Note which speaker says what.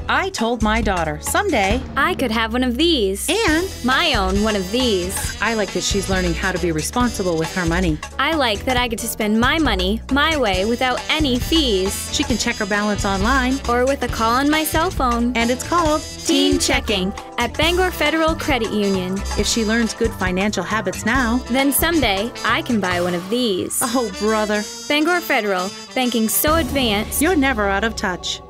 Speaker 1: I told my daughter someday
Speaker 2: I could have one of these.
Speaker 1: and
Speaker 2: My own one of these.
Speaker 1: I like that she's learning how to be responsible with her money.
Speaker 2: I like that I get to spend my money my way without any fees.
Speaker 1: She can check her balance online,
Speaker 2: Or with a call on my cell phone.
Speaker 1: and it's called
Speaker 2: Teen Checking at Bangor Federal Credit Union.
Speaker 1: If she learns good financial habits now,
Speaker 2: Then someday I can buy one of these.
Speaker 1: oh brother,
Speaker 2: Bangor Federal, banking so advanced.
Speaker 1: you're never out of touch.